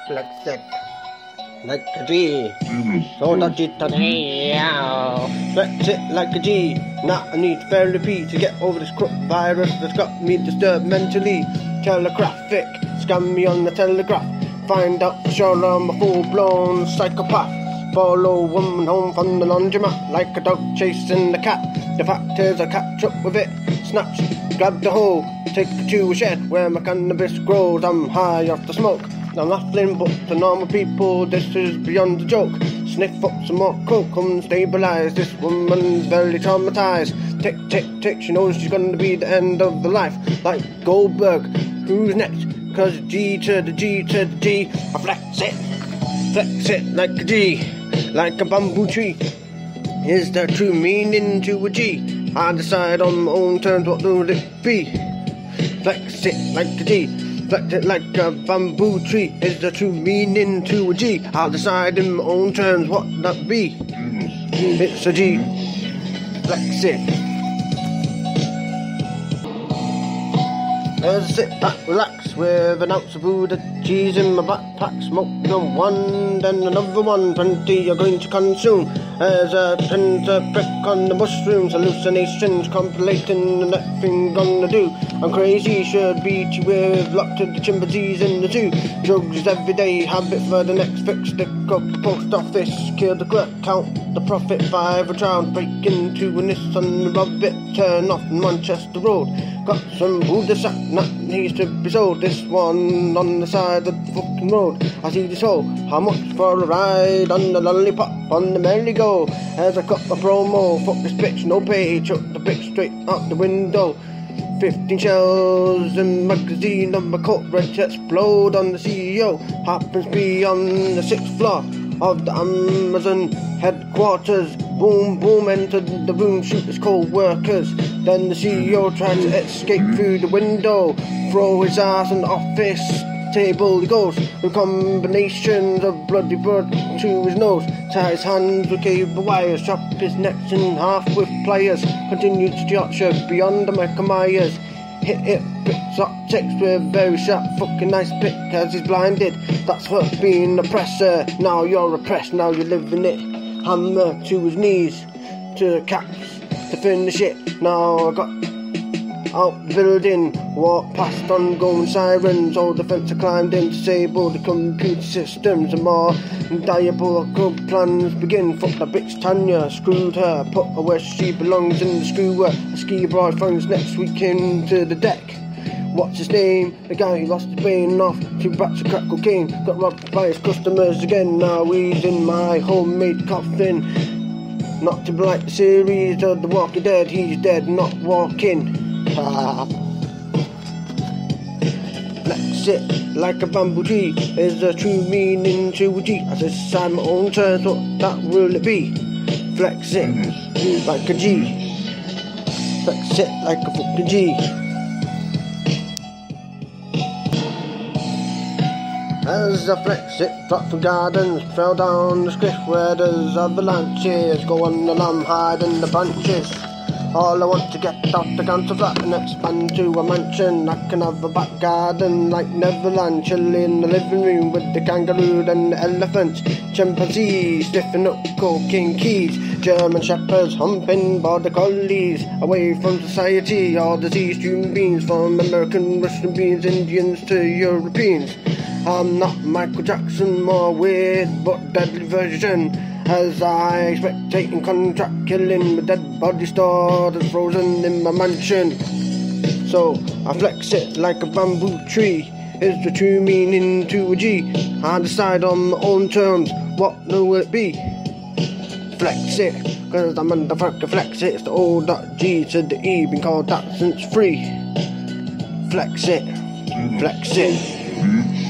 Flex it like a G. So that it today. Flex it like a G. Now I need therapy to get over this virus that's got me disturbed mentally. Telegraphic, scam me on the telegraph. Find out for sure I'm a full-blown psychopath. Follow woman home from the laundromat like a dog chasing the cat. The fact is I catch up with it, snatch, grab the hoe, take it to a shed where my cannabis grows. I'm high off the smoke, I'm nothing but to normal people, this is beyond a joke. Sniff up some more coke, come stabilize, this woman's very traumatized. Tick, tick, tick, she knows she's gonna be the end of the life. Like Goldberg, who's next? Cause G to the G to the G, I flex it like a G, like a bamboo tree. Is there true meaning to a G? I decide on my own terms, what would it be? Flex it like a G, flex it like a bamboo tree. Is there true meaning to a G? I'll decide in my own terms, what that be? It's a G, flex it. Let's sit back, relax, with an ounce of Buddha cheese in my backpack. Smoke one, then another one, 20 you're going to consume. As I tend to prick on the mushrooms, hallucinations, compilating, and nothing gonna do. I'm crazy, should beat you with locked to the chimpanzees in the zoo. Drugs everyday habit for the next fix. Stick up the post office, kill the clerk, count the profit, 5 a round, break into a Nissan, rob it, turn off Manchester Road. Got some Buddha sack that needs to be sold. This one on the side of the fucking road. I see this hole. How much for a ride on the lollipop on the merry-go? As I cut my promo, fuck this bitch, no pay. Chuck the bitch straight out the window. 15 shells in magazine of my coat, ready to explode on the CEO. Happens to be on the 6th floor of the Amazon headquarters. Boom, boom, entered the room, shoot his co-workers. Then the CEO tried to escape through the window, throw his ass on the office table. He goes with combinations of bloody blood to his nose, tie his hands with cable wires, chop his neck in half with pliers. Continued to torture beyond the Michael Myers. Hit, picks up text with very sharp fucking nice pick as he's blinded. That's for being an oppressor. Now you're oppressed, now you're living it. Hammer to his knees, to the caps to finish it. Now I got out the building, walked past ongoing sirens. All the fence I climbed in, disable the computer systems. And more diabolical plans begin. Fuck that bitch Tanya, screwed her, put her where she belongs in the screwer. A ski boyfriend's next week into the deck. What's his name? The guy who lost his brain off 2 batch of crack cocaine. Got robbed by his customers again. Now he's in my homemade coffin. Not to be like the series of The Walking Dead. He's dead, not walking. Flex it like a bamboo tree. Is there true meaning to a G? I decide my own terms, what that will it be? Flex it like a G. Flex it like a fucking G. As I flex it, drop from gardens, fell down the cliff where there's avalanches. Go on and I'm hiding the branches. All I want to get off the council flat and expand to a mansion. I can have a back garden like Neverland, chill in the living room with the kangaroo and the elephants. Chimpanzees sniffing up cocaine keys. German shepherds humping border collies. Away from society, all diseased human beings, from American, Russian beings, Indians to Europeans. I'm not Michael Jackson, more weird but deadly version. As I spectate and contract killing with dead body stored and frozen in my mansion. So I flex it like a bamboo tree. Is the true meaning to a G? I decide on my own terms, what will it be? Flex it, cause I'm under fucking flex it. It's the O.G to the E, been called that since free. Flex it, flex it.